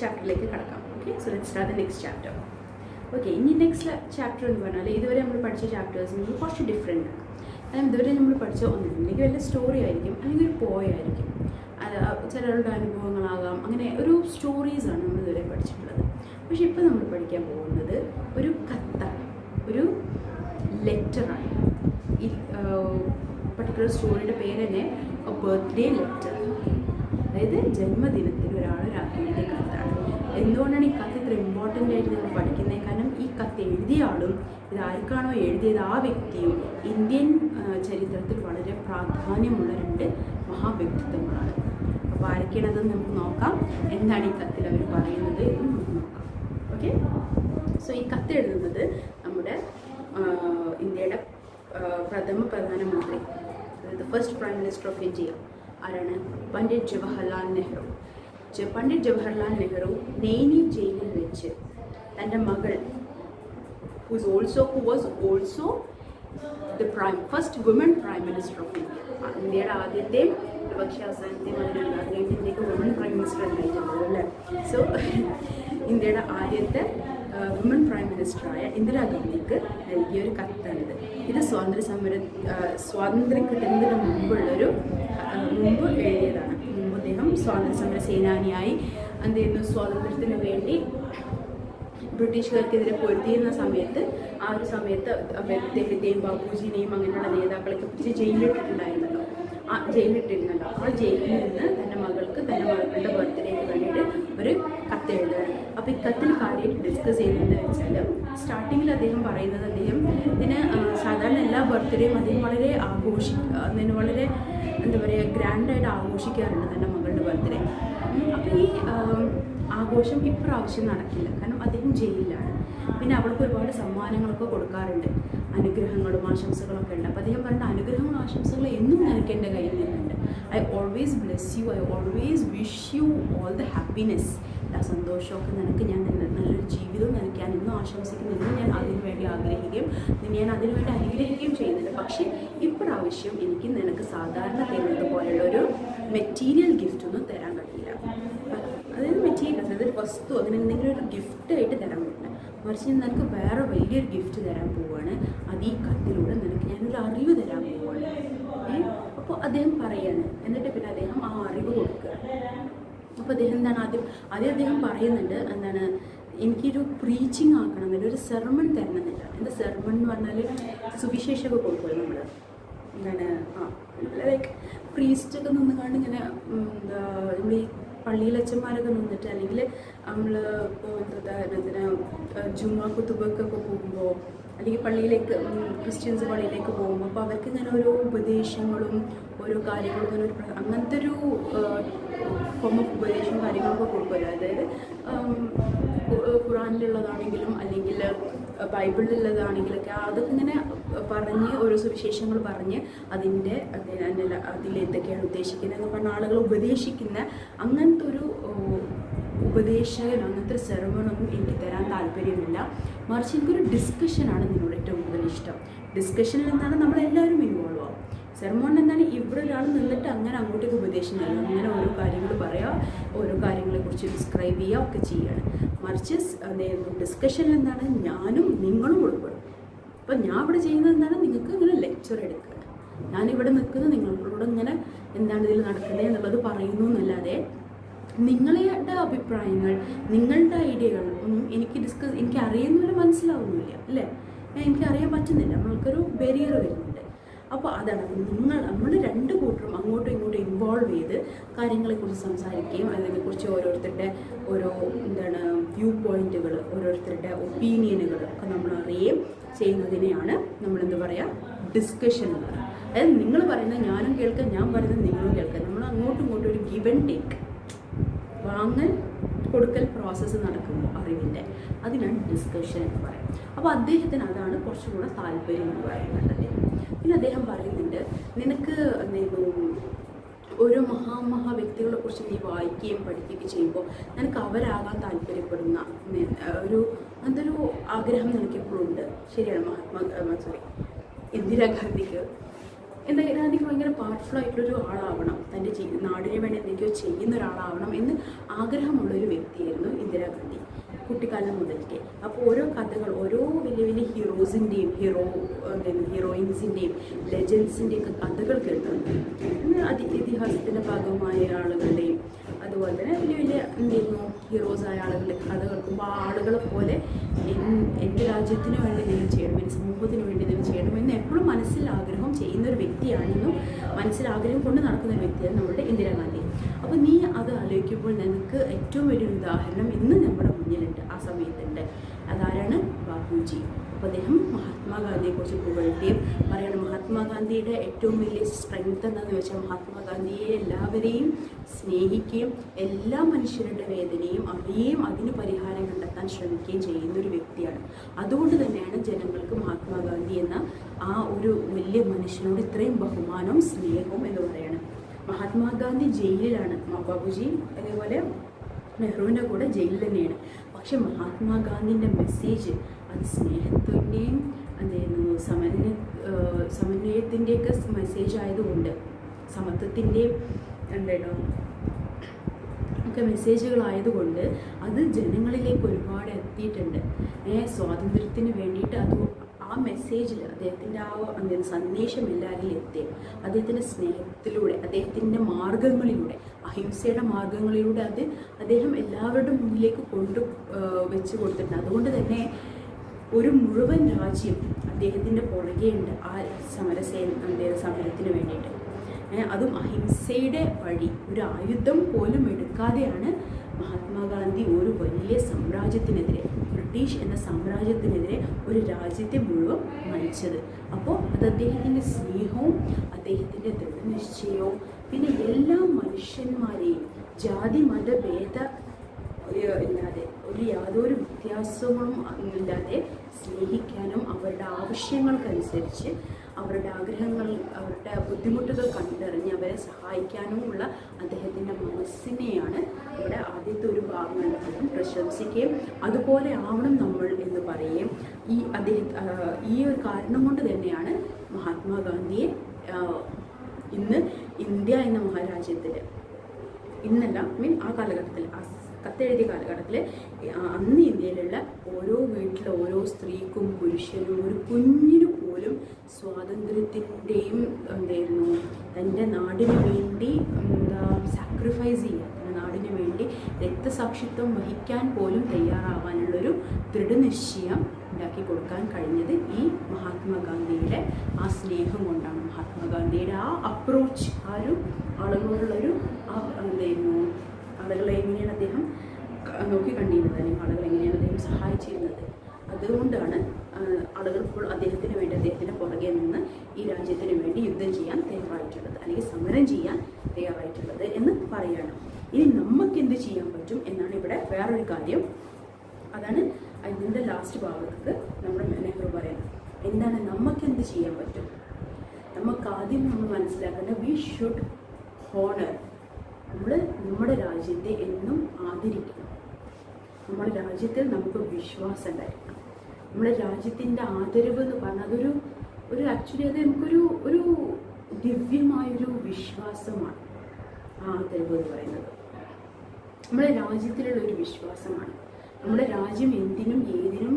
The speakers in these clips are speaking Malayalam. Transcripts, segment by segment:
ചാപ്റ്ററിലേക്ക് കടക്കാം. Okay, so let's start the next chapter. Okay, ഇനി നെക്സ്റ്റ് ചാപ്റ്റർ എന്ന് പറഞ്ഞാൽ ഇതുവരെ നമ്മൾ പഠിച്ച ചാപ്റ്റേഴ്സിൽ നിന്ന് കുറച്ച് ഡിഫറെൻ്റ് ആണ്. കാരണം ഇതുവരെ നമ്മൾ പഠിച്ച ഒന്നില്ലെങ്കിൽ വല്ല സ്റ്റോറി ആയിരിക്കും, അല്ലെങ്കിൽ ഒരു പോയായിരിക്കും, അത് ചിലരുടെ അനുഭവങ്ങളാകാം, അങ്ങനെ ഒരു സ്റ്റോറീസാണ് നമ്മൾ ഇതുവരെ പഠിച്ചിട്ടുള്ളത്. പക്ഷെ ഇപ്പോൾ നമ്മൾ പഠിക്കാൻ പോകുന്നത് ഒരു കത്താണ്, ഒരു ലെറ്ററാണ്. ഈ പർട്ടിക്കുലർ സ്റ്റോറിയുടെ പേര് തന്നെ ബർത്ത്ഡേ ലെറ്റർ, അതായത് ജന്മദിനത്തിൽ ഒരാളൊരാൾക്ക് എഴുതിയ കത്താണ്. എന്തുകൊണ്ടാണ് ഈ കത്ത് ഇത്ര ഇമ്പോർട്ടൻ്റ് ആയിട്ട് നിങ്ങൾ പഠിക്കുന്നത്? കാരണം ഈ കത്ത് എഴുതിയ ആളും ഇത് ആർക്കാണോ എഴുതിയത് ആ വ്യക്തിയും ഇന്ത്യൻ ചരിത്രത്തിൽ വളരെ പ്രാധാന്യമുള്ള രണ്ട് മഹാവ്യക്തിത്വങ്ങളാണ്. അപ്പോൾ ആരൊക്കെയാണതെന്ന് നമുക്ക് നോക്കാം. എന്താണ് ഈ കത്തിൽ അവർ പറയുന്നത് എന്ന് നമുക്ക് നോക്കാം. ഓക്കെ, സോ ഈ കത്ത് എഴുതുന്നത് നമ്മുടെ ഇന്ത്യയുടെ പ്രഥമ പ്രധാനമന്ത്രി, അതായത് first prime minister of India ആരാണ്? പണ്ഡിറ്റ് ജവഹർലാൽ നെഹ്റു. പണ്ഡിറ്റ് ജവഹർലാൽ നെഹ്റു നൈനി ജയിലിൽ വെച്ച് തൻ്റെ മകൾ who was also the first women prime minister of India. ഇന്ത്യയുടെ ആദ്യത്തെയും പക്ഷേ അവസാനത്തെയും അതിനാണ് ഇന്ത്യക്ക് വുമൺ പ്രൈം മിനിസ്റ്റർ ഉണ്ടായിട്ടുള്ളത് അല്ലേ. സോ ഇന്ത്യയുടെ ആദ്യത്തെ വുമൺ പ്രൈം മിനിസ്റ്ററായ ഇന്ദിരാഗാന്ധിക്ക് നൽകിയൊരു കത്താണിത്. ഇത് സ്വാതന്ത്ര്യം കിട്ടുന്നതിന് മുമ്പ് എഴുതിയതാണ്. മുമ്പ് അദ്ദേഹം സ്വാതന്ത്ര്യ സമര സേനാനിയായി എന്ത് ചെയ്യുന്നു, സ്വാതന്ത്ര്യത്തിന് വേണ്ടി ബ്രിട്ടീഷുകാർക്കെതിരെ പൊരുതിയിരുന്ന സമയത്ത് ആ ഒരു സമയത്ത് അദ്ദേഹത്തെയും ബാബുജിനെയും അങ്ങനെയുള്ള നേതാക്കളെയൊക്കെ പിടിച്ച് ജയിലിലിട്ടിരുന്നല്ലോ. ആ ജയിലിൽ നിന്ന് തൻ്റെ മകളുടെ ബർത്ത്ഡേക്ക് വേണ്ടിയിട്ട് ഒരു കത്ത് എഴുതുകയാണ്. അപ്പോൾ ഈ കത്തിൽ കാര്യമായിട്ട് ഡിസ്കസ് ചെയ്യുന്നത് വെച്ചാൽ സ്റ്റാർട്ടിങ്ങിൽ അദ്ദേഹം പറയുന്നത്, അദ്ദേഹം ഇതിന് സാധാരണ എല്ലാ ബർത്ത്ഡേയും അദ്ദേഹം വളരെ അതിന് വളരെ എന്താ പറയുക ഗ്രാൻഡായിട്ട് ആഘോഷിക്കാറുണ്ട് തൻ്റെ മകളുടെ ബർത്ത്ഡേ. അപ്പോൾ ഈ ആഘോഷം ഇപ്രാവശ്യം നടക്കില്ല, കാരണം അദ്ദേഹം ജയിലിലാണ്. പിന്നെ അവൾക്ക് ഒരുപാട് സമ്മാനങ്ങളൊക്കെ കൊടുക്കാറുണ്ട്, അനുഗ്രഹങ്ങളും ആശംസകളൊക്കെ ഉണ്ട്. അപ്പോൾ അദ്ദേഹം പറഞ്ഞ അനുഗ്രഹങ്ങളും ആശംസകളും എന്നും നിനക്ക് എൻ്റെ കയ്യിൽ നിന്നുണ്ട്. I always bless you, I always wish you all the happiness. എല്ലാ സന്തോഷമൊക്കെ നിനക്ക് ഞാൻ നല്ലൊരു ജീവിതവും നിനക്ക് ഞാൻ ഇന്നും ആശംസിക്കുന്നില്ല. ഞാൻ അതിനു വേണ്ടി ആഗ്രഹിക്കുകയും ഞാൻ അതിനു വേണ്ടി അനുഗ്രഹിക്കുകയും ചെയ്യുന്നുണ്ട്. പക്ഷേ ഇപ്രാവശ്യം എനിക്ക് നിനക്ക് സാധാരണ തരുന്നത് പോലെയുള്ള ഒരു മെറ്റീരിയൽ ഗിഫ്റ്റ് ഒന്നും തരാൻ കഴിയില്ല. അതായത് മെറ്റീരിയൽസ്, അതായത് വസ്തു, അങ്ങനെ എന്തെങ്കിലും ഒരു ഗിഫ്റ്റായിട്ട് തരാൻ പറ്റില്ല. മറിച്ച് നിനക്ക് വേറെ വലിയൊരു ഗിഫ്റ്റ് തരാൻ പോവുകയാണ്. അത് ഈ കത്തിലൂടെ നിനക്ക് ഞാനൊരു അറിവ് തരാൻ പോവുകയാണ്. അപ്പോൾ അദ്ദേഹം പറയാണ്, എന്നിട്ട് പിന്നെ അദ്ദേഹം ആ അറിവ് കൊടുക്കുക. അപ്പോൾ അദ്ദേഹം എന്താണ് ആദ്യം അദ്ദേഹം പറയുന്നുണ്ട്, എന്താണ് എനിക്കൊരു പ്രീച്ചിങ് ആക്കണം എന്നില്ല, ഒരു സെർമൺ തരണമെന്നില്ല. എന്താ സെർമൺ എന്ന് പറഞ്ഞാൽ സുവിശേഷമൊക്കെ കൊടുക്കുമല്ലോ നമ്മൾ, എന്താണ് ലൈക്ക് പ്രീസ്റ്റൊക്കെ നിന്നുകൊണ്ട് ഇങ്ങനെ എന്താ നമ്മൾ ഈ പള്ളിയിലച്ചന്മാരൊക്കെ നിന്നിട്ട്, അല്ലെങ്കിൽ നമ്മൾ ഇപ്പോൾ ഉദാഹരണത്തിന് ജുമാ കുത്തുബൊക്കെ പോകുമ്പോൾ, അല്ലെങ്കിൽ പള്ളിയിലേക്ക് ക്രിസ്ത്യൻസ് പള്ളിയിലേക്ക് പോകുമ്പോൾ അപ്പോൾ അവർക്ക് ഇങ്ങനെ ഓരോ ഉപദേശങ്ങളും ഓരോ കാര്യങ്ങളും ഇങ്ങനെ അങ്ങനത്തെ ഒരു ഫോം ഓഫ് ഉപദേശവും കാര്യങ്ങളൊക്കെ കൊടുക്കുമല്ലോ. അതായത് ഖുറാനിലുള്ളതാണെങ്കിലും അല്ലെങ്കിൽ ബൈബിളിലുള്ളതാണെങ്കിലൊക്കെ അതൊക്കെ ഇങ്ങനെ പറഞ്ഞ് ഓരോ സുവിശേഷങ്ങൾ പറഞ്ഞ് അതിലെന്തൊക്കെയാണ് ഉദ്ദേശിക്കുന്നത് എന്ന് പറഞ്ഞ ആളുകൾ ഉപദേശിക്കുന്ന അങ്ങനത്തെ ഒരു ഉപദേശകൻ, അങ്ങനത്തെ ഒരു സെർമണൊന്നും എനിക്ക് തരാൻ താല്പര്യമില്ല. മറിച്ച് എനിക്കൊരു ഡിസ്കഷനാണ് നിന്നോട് ഏറ്റവും കൂടുതൽ ഇഷ്ടം. ഡിസ്കഷനിൽ എന്താണ് നമ്മളെല്ലാവരും ഇൻവോൾവ് ആവും. സെർമോൺ എന്താണ് ഇവിടെ ഒരാൾ നിന്നിട്ട് അങ്ങനെ അങ്ങോട്ടേക്ക് ഉപദേശം നൽകുക, അങ്ങനെ ഓരോ കാര്യങ്ങൾ പറയുക, ഓരോ കാര്യങ്ങളെക്കുറിച്ച് ഡിസ്ക്രൈബ് ചെയ്യുക ഒക്കെ ചെയ്യുകയാണ്. മറിച്ച് ഡിസ്കഷനിൽ എന്താണ് ഞാനും നിങ്ങളും ഉൾപ്പെടും. അപ്പോൾ ഞാൻ ഇവിടെ ചെയ്യുന്നത് എന്താണ്, നിങ്ങൾക്ക് ഇങ്ങനെ ലെക്ചർ എടുക്കുകയാണ്. ഞാനിവിടെ നിൽക്കുന്നത് നിങ്ങളോട് ഇങ്ങനെ എന്താണ് ഇതിൽ നടക്കുന്നത് എന്നുള്ളത് പറയുന്നു എന്നല്ലാതെ നിങ്ങളുടെ അഭിപ്രായങ്ങൾ, നിങ്ങളുടെ ഐഡിയകൾ ഒന്നും എനിക്ക് അറിയുന്നില്ല, മനസ്സിലാവുന്നില്ല അല്ലേ, എനിക്കറിയാൻ പറ്റുന്നില്ല. നമ്മൾക്കൊരു ബാരിയർ വരുന്നുണ്ട്. അപ്പോൾ അതാണ് നമ്മൾ രണ്ട് കൂട്ടരും അങ്ങോട്ടും ഇങ്ങോട്ടും ഇൻവോൾവ് ചെയ്ത് കാര്യങ്ങളെക്കുറിച്ച് സംസാരിക്കുകയും അതിനെക്കുറിച്ച് ഓരോരുത്തരുടെ ഓരോ എന്താണ് വ്യൂ പോയിന്റുകൾ, ഓരോരുത്തരുടെ ഒപ്പീനിയനുകൾ ഒക്കെ നമ്മൾ അറിയുകയും ചെയ്യുന്നതിനെയാണ് നമ്മളെന്ത് പറയുക, ഡിസ്കഷൻ എന്ന് പറയുക. അതായത് നിങ്ങൾ പറയുന്നത് ഞാനും കേൾക്കാം, ഞാൻ പറയുന്നത് നിങ്ങളും കേൾക്കാം. നമ്മൾ അങ്ങോട്ടും ഇങ്ങോട്ടും ഒരു ഗിവ് ആൻഡ് ടേക്ക്, വാങ്ങൽ കൊടുക്കൽ പ്രോസസ്സ് നടക്കുമ്പോൾ അറിവിൻ്റെ, അതിനാണ് ഡിസ്കഷൻ എന്ന് പറയും. അപ്പോൾ അദ്ദേഹത്തിന് അതാണ് കുറച്ചുകൂടെ താല്പര്യം എന്ന് പറയുന്നത്. പിന്നെ അദ്ദേഹം പറയുന്നുണ്ട്, നിനക്ക് ഓരോ മഹാ വ്യക്തികളെ കുറിച്ച് നീ വായിക്കുകയും പഠിക്കുകയും ചെയ്യുമ്പോൾ നിനക്ക് അവരാകാൻ താല്പര്യപ്പെടുന്ന എന്തൊരു ആഗ്രഹം നിനക്ക് എപ്പോഴും ഉണ്ട്. ശരിയാണ്, ഇന്ദിരാഗാന്ധിക്ക് ഇന്ദിരാഗാന്ധിക്ക് ഭയങ്കര പവർഫുൾ ആയിട്ടുള്ളൊരു ആളാവണം, തൻ്റെ നാടിന് വേണ്ടി എന്തൊക്കെയോ ചെയ്യുന്ന ഒരാളാവണം എന്ന് ആഗ്രഹമുള്ളൊരു വ്യക്തിയായിരുന്നു ഇന്ദിരാഗാന്ധി കുട്ടിക്കാലം മുതൽക്കേ. അപ്പോൾ ഓരോ കഥകൾ, ഓരോ വലിയ വലിയ ഹീറോസിൻ്റെയും ഹീറോയിൻസിൻ്റെയും ലെജൻസിൻ്റെയും ഒക്കെ കഥകൾ കേൾക്കുന്നുണ്ട്. ഇതിഹാസത്തിൻ്റെ ഭാഗമായ ആളുകളുടെയും അതുപോലെ തന്നെ വലിയ വലിയ എന്തായിരുന്നു ഹീറോസായ ആളുകളുടെ കഥ കേൾക്കുമ്പോൾ ആ ആളുകളെ പോലെ എൻ്റെ രാജ്യത്തിന് വേണ്ടി എന്തെങ്കിലും ചെയ്യണം, എൻ്റെ സമൂഹത്തിന് വേണ്ടി എന്തെങ്കിലും ചെയ്യണമെന്ന് എപ്പോഴും മനസ്സിൽ ആഗ്രഹം ചെയ്യുന്ന ഒരു വ്യക്തിയാണെന്നും മനസ്സിൽ ആഗ്രഹം കൊണ്ട് നടക്കുന്ന ഒരു വ്യക്തിയാണ് നമ്മുടെ ഇന്ദിരാഗാന്ധി. അപ്പോൾ നീ അത് ആലോചിക്കുമ്പോൾ നിനക്ക് ഏറ്റവും വലിയൊരു ഉദാഹരണം ഇന്ന് നമ്മുടെ മുന്നിലുണ്ട്, ആ സമയത്തുണ്ട്. അതാരാണ്? ബാപ്പുജി. അപ്പോൾ അദ്ദേഹം മഹാത്മാഗാന്ധിയെക്കുറിച്ച് പുകഴ്ത്തുകയും പറയണം. മഹാത്മാഗാന്ധിയുടെ ഏറ്റവും വലിയ സ്ട്രെങ്ത് എന്താണെന്ന് വെച്ചാൽ മഹാത്മാഗാന്ധിയെ എല്ലാവരെയും സ്നേഹിക്കുകയും എല്ലാ മനുഷ്യരുടെ വേദനയും അറിയുകയും അതിന് പരിഹാരം കണ്ടെത്താൻ ശ്രമിക്കുകയും ചെയ്യുന്ന ഒരു വ്യക്തിയാണ്. അതുകൊണ്ട് തന്നെയാണ് ജനങ്ങൾക്ക് മഹാത്മാഗാന്ധി എന്ന ആ ഒരു വലിയ മനുഷ്യനോട് ഇത്രയും ബഹുമാനവും സ്നേഹവും എന്ന് പറയുന്നത്. മഹാത്മാഗാന്ധി ജയിലിലാണ്, ബാബുജി അതേപോലെ നെഹ്റുവിൻ്റെ കൂടെ ജയിലിൽ തന്നെയാണ്. പക്ഷെ മഹാത്മാഗാന്ധിൻ്റെ മെസ്സേജ് അത് സ്നേഹത്തിൻ്റെയും എന്തായിരുന്നു സമന്വയത്തിൻ്റെയൊക്കെ മെസ്സേജ് ആയതുകൊണ്ട്, സമത്വത്തിൻ്റെയും എന്തായിരുന്നു ഒക്കെ മെസ്സേജുകളായതുകൊണ്ട് അത് ജനങ്ങളിലേക്ക് ഒരുപാട് എത്തിയിട്ടുണ്ട്. സ്വാതന്ത്ര്യത്തിന് വേണ്ടിയിട്ട് അത് ആ മെസ്സേജിൽ അദ്ദേഹത്തിൻ്റെ ആ സന്ദേശം എല്ലാവരിലും എത്തി. അദ്ദേഹത്തിൻ്റെ സ്നേഹത്തിലൂടെ, അദ്ദേഹത്തിൻ്റെ മാർഗങ്ങളിലൂടെ, അഹിംസയുടെ മാർഗങ്ങളിലൂടെ അദ്ദേഹം എല്ലാവരുടെ മുന്നിലേക്ക് വെച്ച് കൊടുത്തിട്ടുണ്ട്. അതുകൊണ്ട് തന്നെ ഒരു മുഴുവൻ രാജ്യം അദ്ദേഹത്തിൻ്റെ പുറകെയുണ്ട് ആ സമരത്തിന് വേണ്ടിയിട്ട്. അതും അഹിംസയുടെ വഴി, ഒരു ആയുധം പോലും എടുക്കാതെയാണ് മഹാത്മാഗാന്ധി ഒരു വലിയ സാമ്രാജ്യത്തിനെതിരെ, ബ്രിട്ടീഷ് എന്ന സാമ്രാജ്യത്തിനെതിരെ ഒരു രാജ്യത്തെ മുഴുവൻ നയിച്ചത്. അപ്പോൾ അത് അദ്ദേഹത്തിൻ്റെ സ്നേഹവും അദ്ദേഹത്തിൻ്റെ ദൃഢനിശ്ചയവും പിന്നെ എല്ലാ മനുഷ്യന്മാരെയും ജാതി മതഭേദ ഇല്ലാതെ യാതൊരു വ്യത്യാസങ്ങളും ഇല്ലാതെ സ്നേഹിക്കാനും അവരുടെ ആവശ്യങ്ങൾക്കനുസരിച്ച് അവരുടെ ആഗ്രഹങ്ങൾ, അവരുടെ ബുദ്ധിമുട്ടുകൾ കണ്ടറിഞ്ഞ് അവരെ സഹായിക്കാനുമുള്ള അദ്ദേഹത്തിൻ്റെ മനസ്സിനെയാണ് ഇവിടെ ആദ്യത്തെ ഒരു ഭാഗങ്ങൾ അദ്ദേഹം പ്രശംസിക്കുകയും അതുപോലെ ആവണം നമ്മൾ എന്ന് പറയുകയും ഈ ഒരു കാരണം കൊണ്ട് തന്നെയാണ് മഹാത്മാഗാന്ധിയെ ഇന്ന് ഇന്ത്യ എന്ന മഹാരാജ്യത്തിൽ, ഇന്നല്ല ആ കാലഘട്ടത്തിൽ, കത്തെഴുതിയ കാലഘട്ടത്തിൽ അന്ന് ഇന്ത്യയിലുള്ള ഓരോ വീട്ടിലെ ഓരോ സ്ത്രീക്കും പുരുഷനും ഒരു കുഞ്ഞിനു പോലും സ്വാതന്ത്ര്യത്തിൻ്റെയും എന്തായിരുന്നു തൻ്റെ നാടിന് വേണ്ടി സാക്രിഫൈസ് ചെയ്യുക, നാടിന് വേണ്ടി രക്തസാക്ഷിത്വം വഹിക്കാൻ പോലും തയ്യാറാവാനുള്ളൊരു ദൃഢനിശ്ചയം ഉണ്ടാക്കി കൊടുക്കാൻ കഴിഞ്ഞത് ഈ മഹാത്മാഗാന്ധിയുടെ ആ സ്നേഹം കൊണ്ടാണ്. മഹാത്മാഗാന്ധിയുടെ ആ അപ്രോച്ച്, ആ ഒരു ആളുകളോടുള്ളൊരു എന്തായിരുന്നു ആളുകളെ എങ്ങനെയാണ് അദ്ദേഹം നോക്കിക്കണ്ടിരുന്നത്, അല്ലെങ്കിൽ ആളുകൾ എങ്ങനെയാണ് അദ്ദേഹം സഹായിച്ചിരുന്നത്, അതുകൊണ്ടാണ് ആളുകൾ ഇപ്പോൾ അദ്ദേഹത്തിന് വേണ്ടി, അദ്ദേഹത്തിൻ്റെ പുറകെ നിന്ന് ഈ രാജ്യത്തിന് വേണ്ടി യുദ്ധം ചെയ്യാൻ തയ്യാറായിട്ടുള്ളത്, അല്ലെങ്കിൽ സമരം ചെയ്യാൻ തയ്യാറായിട്ടുള്ളത് എന്ന് പറയുകയാണ്. ഇനി നമുക്ക് എന്ത് ചെയ്യാൻ പറ്റും എന്നാണ് ഇവിടെ വേറൊരു കാര്യം. അതാണ് അതിൻ്റെ ലാസ്റ്റ് ഭാഗത്ത് നമ്മുടെ നെഹ്റു പറയുന്നത്. എന്താണ് നമുക്ക് എന്ത് ചെയ്യാൻ പറ്റും? നമുക്ക് ആദ്യം നമ്മൾ മനസ്സിലാക്കേണ്ട, വി ഷുഡ് ഹോണർ, നമ്മുടെ രാജ്യത്തെ എന്നും ആദരിക്കണം. നമ്മുടെ രാജ്യത്തിൽ നമുക്ക് വിശ്വാസം ഉണ്ടായിരിക്കണം. നമ്മുടെ രാജ്യത്തിൻ്റെ ആദരവ് എന്ന് പറഞ്ഞാൽ അതൊരു ആക്ച്വലി അത് നമുക്കൊരു ദിവ്യമായൊരു വിശ്വാസമാണ്. ആ ആദരവ് എന്ന് പറയുന്നത് നമ്മുടെ രാജ്യത്തിലുള്ള ഒരു വിശ്വാസമാണ്. നമ്മുടെ രാജ്യം എന്തിനും ഏതിനും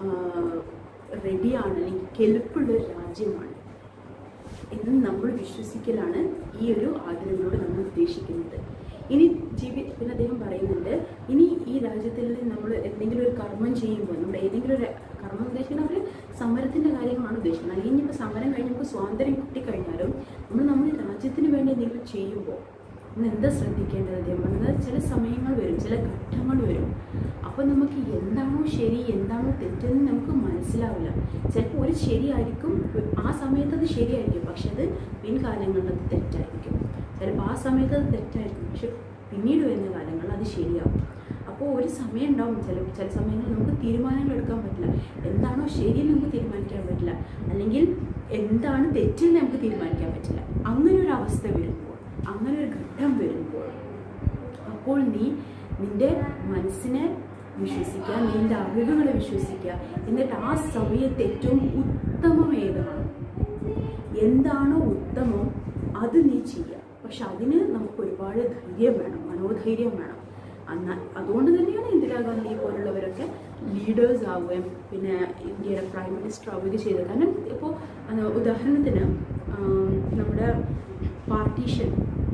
റെഡിയാണ്, അല്ലെങ്കിൽ കെൽപ്പുള്ളൊരു രാജ്യമാണ് എന്ന് നമ്മൾ വിശ്വസിക്കലാണ് ഈ ഒരു ആദരവിനോട് നമ്മൾ ഉദ്ദേശിക്കുന്നത്. ഇനി പിന്നെ അദ്ദേഹം പറയുന്നുണ്ട്, ഇനി ഈ രാജ്യത്തിൽ നമ്മൾ എന്തെങ്കിലും ഒരു കർമ്മം ചെയ്യുമ്പോൾ, നമ്മൾ ഏതെങ്കിലും ഒരു കർമ്മം ഉദ്ദേശിക്കുന്നത് അവർ സമരത്തിൻ്റെ കാര്യങ്ങളാണ് ഉദ്ദേശിക്കുന്നത്. അല്ലെങ്കിൽ ഇനിയിപ്പോൾ സമരം കഴിഞ്ഞ് നമുക്ക് സ്വാതന്ത്ര്യം കിട്ടിക്കഴിഞ്ഞാലും നമ്മൾ രാജ്യത്തിന് വേണ്ടി എന്തെങ്കിലും ചെയ്യുമ്പോൾ നമ്മൾ എന്താ ശ്രദ്ധിക്കേണ്ടത്? അദ്ദേഹം പറഞ്ഞത് ചില സമയങ്ങൾ വരും, ചില ഘട്ടങ്ങൾ വരും. അപ്പോൾ നമുക്ക് എന്താണോ ശരി എന്താണോ തെറ്റെന്ന് നമുക്ക് മനസ്സിലാവില്ല. ചിലപ്പോൾ ഒരു ശരിയായിരിക്കും, ആ സമയത്ത് അത് ശരിയായിരിക്കും, പക്ഷെ അത് പിൻകാലങ്ങളിൽ അത് തെറ്റായിരിക്കും. ചിലപ്പോൾ ആ സമയത്ത് അത് തെറ്റായിരിക്കും, പക്ഷെ പിന്നീട് വരുന്ന കാലങ്ങളിൽ അത് ശരിയാവും. അപ്പോൾ ഒരു സമയം ഉണ്ടാവും, ചില സമയങ്ങളിൽ നമുക്ക് തീരുമാനങ്ങൾ എടുക്കാൻ പറ്റില്ല. എന്താണോ ശരിയെന്ന് നമുക്ക് തീരുമാനിക്കാൻ പറ്റില്ല, അല്ലെങ്കിൽ എന്താണ് തെറ്റെന്ന് നമുക്ക് തീരുമാനിക്കാൻ പറ്റില്ല. അങ്ങനെ ഒരു അവസ്ഥ വരുമ്പോൾ, അങ്ങനെ ഒരു ഘട്ടം വരുമ്പോൾ, അപ്പോൾ നീ നിൻ്റെ മനസ്സിനെ വിശ്വസിക്കുക, നിൻ്റെ അറിവുകളെ വിശ്വസിക്കുക. എന്നിട്ട് ആ സമയത്ത് ഏറ്റവും ഉത്തമം ഏതാണ്, എന്താണോ ഉത്തമം അത് നീ ചെയ്യുക. പക്ഷെ അതിന് നമുക്ക് ഒരുപാട് ധൈര്യം വേണം, മനോധൈര്യം വേണം. അതുകൊണ്ട് തന്നെയാണ് ഇന്ദിരാഗാന്ധിയെ പോലുള്ളവരൊക്കെ ലീഡേഴ്സ് ആവുകയും പിന്നെ ഇന്ത്യയുടെ പ്രൈം മിനിസ്റ്റർ ആവുകയൊക്കെ ചെയ്തത്. കാരണം ഇപ്പോൾ ഉദാഹരണത്തിന് നമ്മുടെ പാർട്ടീഷൻ,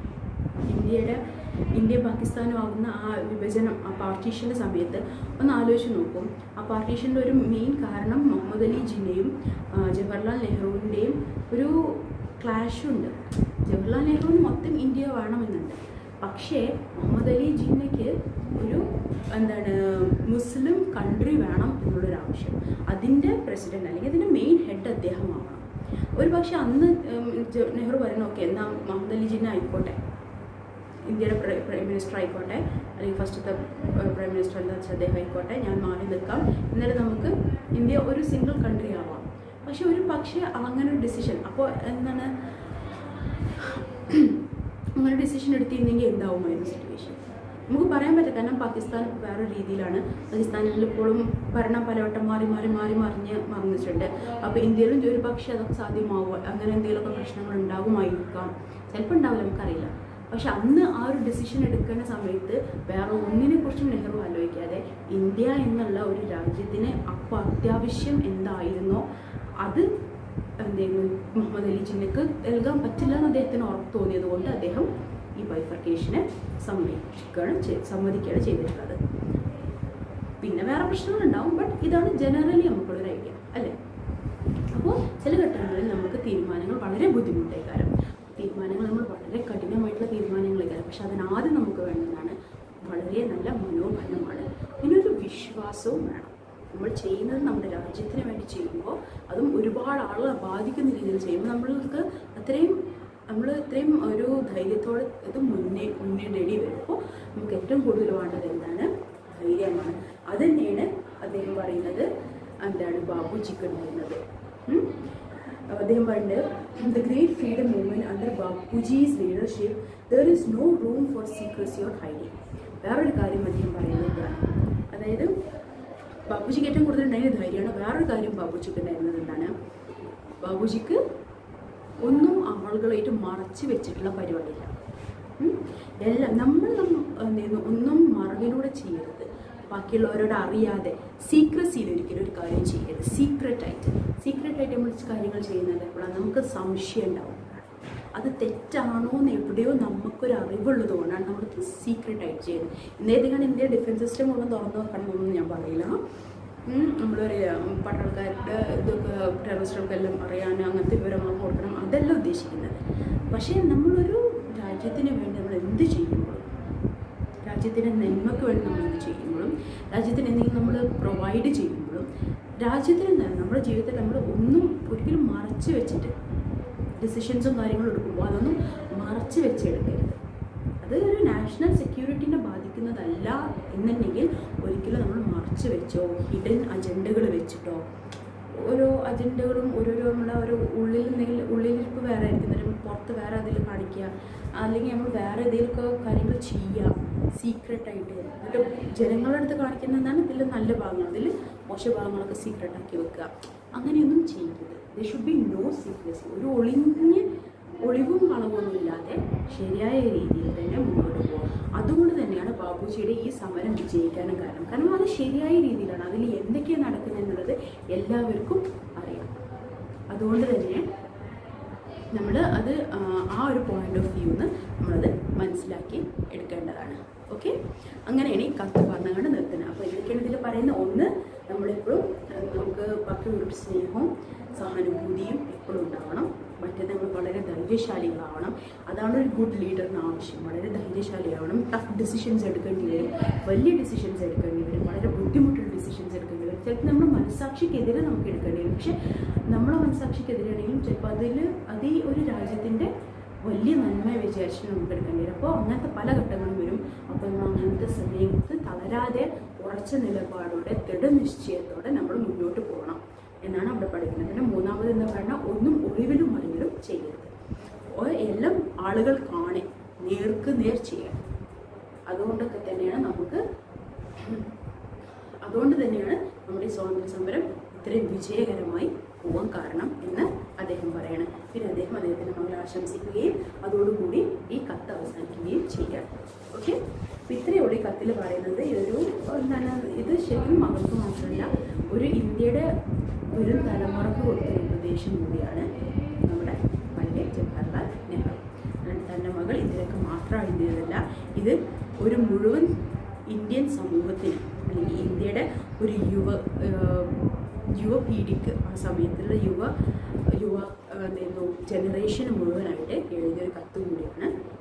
ഇന്ത്യ പാകിസ്ഥാനും ആകുന്ന ആ വിഭജനം, ആ പാർട്ടീഷൻ്റെ സമയത്ത് ഒന്ന് ആലോചിച്ച് നോക്കും. ആ പാർട്ടീഷൻ്റെ ഒരു മെയിൻ കാരണം മുഹമ്മദ് അലി ജിന്നയും ജവഹർലാൽ നെഹ്റുവിൻ്റെയും ഒരു ക്ലാഷുണ്ട്. ജവഹർലാൽ നെഹ്റുവിന് മൊത്തം ഇന്ത്യ വേണമെന്നുണ്ട്. പക്ഷേ മുഹമ്മദ് അലി ജിന്നയ്ക്ക് ഒരു മുസ്ലിം കൺട്രി വേണം എന്നുള്ളൊരാവശ്യം. അതിൻ്റെ പ്രസിഡന്റ് അല്ലെങ്കിൽ അതിൻ്റെ മെയിൻ ഹെഡ് അദ്ദേഹമാവണം. ഒരു പക്ഷെ അന്ന് നെഹ്റു പറയുന്നു, ഓക്കെ എന്നാൽ മുഹമ്മദ് അലി ജിന്ന ആയിക്കോട്ടെ, ഇന്ത്യയുടെ പ്രൈം മിനിസ്റ്റർ ആയിക്കോട്ടെ, അല്ലെങ്കിൽ ഫസ്റ്റത്തെ പ്രൈം മിനിസ്റ്റർ എന്താ വെച്ചാൽ അദ്ദേഹം ആയിക്കോട്ടെ, ഞാൻ മാറി നിൽക്കാം, എന്നാലും നമുക്ക് ഇന്ത്യ ഒരു സിംഗിൾ കൺട്രി ആവാം. പക്ഷെ ഒരു പക്ഷേ അങ്ങനെ ഒരു ഡിസിഷൻ, അപ്പോൾ അങ്ങനെ ഡിസിഷൻ എടുത്തിരുന്നെങ്കിൽ എന്താവുമായിരുന്നു സിറ്റുവേഷൻ നമുക്ക് പറയാൻ പറ്റില്ല. കാരണം പാകിസ്ഥാൻ വേറെ രീതിയിലാണ്. പാകിസ്ഥാനിൽ ഇപ്പോഴും ഭരണം പലവട്ടം മറിഞ്ഞിട്ടുണ്ട്. അപ്പോൾ ഇന്ത്യയിലും ഒരു പക്ഷേ അതൊക്കെ സാധ്യമാവുക, അങ്ങനെ എന്തെങ്കിലുമൊക്കെ പ്രശ്നങ്ങൾ ഉണ്ടാകുമായിരിക്കാം, ചിലപ്പോൾ ഉണ്ടാവില്ല, നമുക്കറിയില്ല. പക്ഷെ അന്ന് ആ ഒരു ഡിസിഷൻ എടുക്കുന്ന സമയത്ത് വേറെ ഒന്നിനെ കുറിച്ചും നെഹ്റു ആലോചിക്കാതെ ഇന്ത്യ എന്നുള്ള ഒരു രാജ്യത്തിന് അപ്പോൾ അത്യാവശ്യം എന്തായിരുന്നോ അത് എന്തായിരുന്നു മുഹമ്മദ് അലി ജിന്നയ്ക്ക് നൽകാൻ പറ്റില്ല എന്ന് അദ്ദേഹത്തിന് ഉറപ്പ് തോന്നിയത് കൊണ്ട് അദ്ദേഹം ഈ ബൈഫർക്കേഷനെ സമ്മതിക്കുകയാണ് ചെയ്തിട്ടുള്ളത്. പിന്നെ വേറെ പ്രശ്നങ്ങളുണ്ടാവും, ബട്ട് ഇതാണ് ജനറലി നമുക്കുള്ളൊരു ഐഡിയ അല്ലേ. അപ്പോൾ ചില ഘട്ടങ്ങളിൽ നമുക്ക് തീരുമാനങ്ങൾ വളരെ ബുദ്ധിമുട്ടേക്കാരം, തീരുമാനങ്ങൾ നമ്മൾ വളരെ കഠിനമായിട്ടുള്ള തീരുമാനങ്ങളേക്കാരം. പക്ഷെ അതിനാദ്യം നമുക്ക് വേണ്ടതാണ് വളരെ നല്ല മനോബലമാണ്, പിന്നെ ഒരു വിശ്വാസവും വേണം. നമ്മൾ ചെയ്യുന്നത് നമ്മുടെ രാജ്യത്തിന് വേണ്ടി ചെയ്യുമ്പോൾ, അതും ഒരുപാട് ആളുകളെ ബാധിക്കുന്ന രീതിയിൽ ചെയ്യുമ്പോൾ നമ്മൾ ഇത്രയും ഒരു ധൈര്യത്തോടെ ഇത് മുന്നേറി വരുമ്പോൾ നമുക്ക് ഏറ്റവും കൂടുതൽ വേണ്ടത് എന്താണ്? ധൈര്യമാണ്. അത് തന്നെയാണ് അദ്ദേഹം പറയുന്നത് ബാബുജിക്ക് ഉണ്ടായിരുന്നത്. അദ്ദേഹം പറയുന്നത് the great freedom movement under Babuji's leadership there is no room for secrecy or hiding. വേറൊരു കാര്യം അദ്ദേഹം പറയുന്നത്, അതായത് ബാബുജിക്ക് ഏറ്റവും കൂടുതൽ ഉണ്ടായിരുന്ന ധൈര്യമാണ്. വേറൊരു കാര്യം ബാബുജിക്ക് ഉണ്ടായിരുന്നത് എന്താണ്? ബാബുജിക്ക് ഒന്നും ആളുകളായിട്ട് മറച്ചു വെച്ചിട്ടുള്ള പരിപാടിയില്ല. എല്ലാം നമ്മൾ ഒന്നും മറവിലൂടെ ചെയ്യരുത്, ബാക്കിയുള്ളവരോട് അറിയാതെ സീക്രസിയിൽ ഒരിക്കലും ഒരു കാര്യം ചെയ്യരുത്. സീക്രട്ടായിട്ട് നമ്മൾ കാര്യങ്ങൾ ചെയ്യുന്നത് എപ്പോഴാണ് നമുക്ക് സംശയം ഉണ്ടാവും, അത് തെറ്റാണോ എന്ന് എവിടെയോ നമുക്കൊരു അറിവുള്ളത് കൊണ്ടാണ് നമ്മൾ സീക്രട്ടായിട്ട് ചെയ്യുന്നത്. ഇന്നേതിനാണ് ഇന്ത്യ ഡിഫൻസ് സിസ്റ്റം മുഴുവൻ തുറന്നു വെക്കണമെന്നൊന്നും ഞാൻ പറയില്ല. നമ്മൾ പട്ടാൾക്കാരുടെ ഇതൊക്കെ ടെററിസ്റ്റുകൾക്കെല്ലാം അറിയാൻ അങ്ങനത്തെ വിവരങ്ങൾ കൊടുക്കണം, അതല്ല ഉദ്ദേശിക്കുന്നത്. പക്ഷേ നമ്മളൊരു രാജ്യത്തിന് വേണ്ടി നമ്മൾ എന്ത് ചെയ്യുമ്പോഴും, രാജ്യത്തിൻ്റെ നന്മയ്ക്ക് വേണ്ടി നമ്മൾ എന്ത് ചെയ്യുമ്പോഴും, രാജ്യത്തിന് എന്തെങ്കിലും നമ്മൾ പ്രൊവൈഡ് ചെയ്യുമ്പോഴും, രാജ്യത്തിന് നമ്മുടെ ജീവിതത്തിൽ നമ്മൾ ഒന്നും ഒരിക്കലും മറച്ചു വെച്ചിട്ട് ഡിസിഷൻസും കാര്യങ്ങളും എടുക്കുമ്പോൾ അതൊന്നും മറച്ചു വെച്ചെടുക്കരുത്. അത് ഒരു നാഷണൽ സെക്യൂരിറ്റിനെ ബാധിക്കുന്നതല്ല എന്നുണ്ടെങ്കിൽ ഒരിക്കലും നമ്മൾ മറച്ചു വെച്ചോ ഹിഡൻ അജണ്ടകൾ വെച്ചിട്ടോ, ഓരോ അജണ്ടകളും ഓരോരോ നമ്മളെ ഒരു ഉള്ളിലിരിപ്പ് വേറെ ആയിരിക്കും, പുറത്ത് വേറെ അതിൽ കാണിക്കുക, അല്ലെങ്കിൽ നമ്മൾ വേറെ ഏതെങ്കിലുമൊക്കെ കാര്യങ്ങൾ ചെയ്യുക സീക്രട്ടായിട്ട്. എന്നിട്ട് ജനങ്ങളുടെ അടുത്ത് കാണിക്കുന്ന എന്താണ് ഇതിൽ നല്ല ഭാഗങ്ങൾ, അതിൽ മോശ ഭാഗങ്ങളൊക്കെ സീക്രട്ടാക്കി വെക്കുക. അങ്ങനെയൊന്നും ചെയ്യരുത്. There should be no secrecy. ഒരു ഒളിവും കളവൊന്നും ഇല്ലാതെ ശരിയായ രീതിയിൽ തന്നെ മുന്നോട്ട് പോകും. അതുകൊണ്ട് തന്നെയാണ് ബാബുജിയുടെ ഈ സമരം വിജയിക്കാനും കാരണം അത് ശരിയായ രീതിയിലാണ്, അതിൽ എന്തൊക്കെയാണ് നടക്കുന്നത് എന്നുള്ളത് എല്ലാവർക്കും അറിയാം. അതുകൊണ്ട് തന്നെ നമ്മൾ അത് ആ ഒരു പോയിന്റ് ഓഫ് വ്യൂന്ന് നമ്മളത് മനസ്സിലാക്കി എടുക്കേണ്ടതാണ്. ഓക്കെ, അങ്ങനെയാണ് ഈ കത്ത് പറഞ്ഞുകൊണ്ട് നിർത്തുന്നത്. അപ്പോൾ എന്തൊക്കെയാണ് ഇതിൽ പറയുന്നത്? ഒന്ന്, നമ്മളെപ്പോഴും നമുക്ക് ബാക്കിയൊരു സ്നേഹവും സഹാനുഭൂതിയും എപ്പോഴും ഉണ്ടാവണം. മറ്റേത് നമ്മൾ വളരെ ധൈര്യശാലികളാവണം. അതാണ് ഒരു ഗുഡ് ലീഡറിന് ആവശ്യം. വളരെ ധൈര്യശാലിയാവണം. ടഫ് ഡിസിഷൻസ് എടുക്കേണ്ടി വരും, വലിയ ഡിസിഷൻസ് എടുക്കേണ്ടി വരും, വളരെ ബുദ്ധിമുട്ടുള്ള ഡിസിഷൻസ് എടുക്കേണ്ടി വരും. ചിലപ്പോൾ നമ്മുടെ മനസ്സാക്ഷിക്കെതിരെ നമുക്ക് എടുക്കേണ്ടി വരും. പക്ഷെ നമ്മളെ മനസ്സാക്ഷിക്കെതിരെയാണെങ്കിലും ചിലപ്പോൾ അത് ഈ ഒരു രാജ്യത്തിൻ്റെ വലിയ നന്മയെ വിചാരിച്ചിട്ട് നമുക്ക് എടുക്കേണ്ടി വരും. അപ്പോൾ അങ്ങനത്തെ പല ഘട്ടങ്ങളും വരും. അപ്പോൾ നമ്മൾ അങ്ങനത്തെ സമയത്ത് തളരാതെ ഉറച്ച നിലപാടോടെ ദൃഢനിശ്ചയത്തോടെ നമ്മൾ മുന്നോട്ട് പോകണം എന്നാണ് അവിടെ പഠിക്കുന്നത്. പിന്നെ മൂന്നാമത് എന്താ പറഞ്ഞാൽ, ഒന്നും ഒളിവിലും മറിവിലും ചെയ്യരുത്. എല്ലാം ആളുകൾ കാണി നേർക്ക് നേർ ചെയ്യണം. അതുകൊണ്ട് തന്നെയാണ് നമ്മുടെ സ്വാതന്ത്ര്യ സമരം ഇത്രയും വിജയകരമായി പോകാൻ കാരണം എന്ന് അദ്ദേഹം പറയണം. പിന്നെ ആശംസിക്കുകയും അതോടുകൂടി ഈ കത്ത് അവസാനിക്കുകയും ചെയ്യുക. ഓക്കെ, അപ്പോൾ ഇത്രയേ ഉള്ളൂ ഈ കത്തിൽ പറയുന്നത്. ഇതൊരു എന്താണ്, ഇത് ശരിക്കും മകൾക്ക് മാത്രമല്ല ഒരു ഇന്ത്യയുടെ വരും തലമുറക്ക് കൊടുത്തൊരു ഉപദേശം കൂടിയാണ് നമ്മുടെ പണ്ഡിറ്റ് ജവഹർലാൽ നെഹ്റു. തൻ്റെ മകൾ ഇതിലൊക്കെ മാത്രമാണ് ഇന്ത്യയിലല്ല, ഇത് ഒരു മുഴുവൻ ഇന്ത്യൻ സമൂഹത്തിന് അല്ലെങ്കിൽ ഇന്ത്യയുടെ ഒരു യുവപീഡിക്ക് ആ സമയത്തുള്ള യുവ ജനറേഷന് മുഴുവനായിട്ട് എഴുതിയൊരു കത്ത് കൂടിയാണ്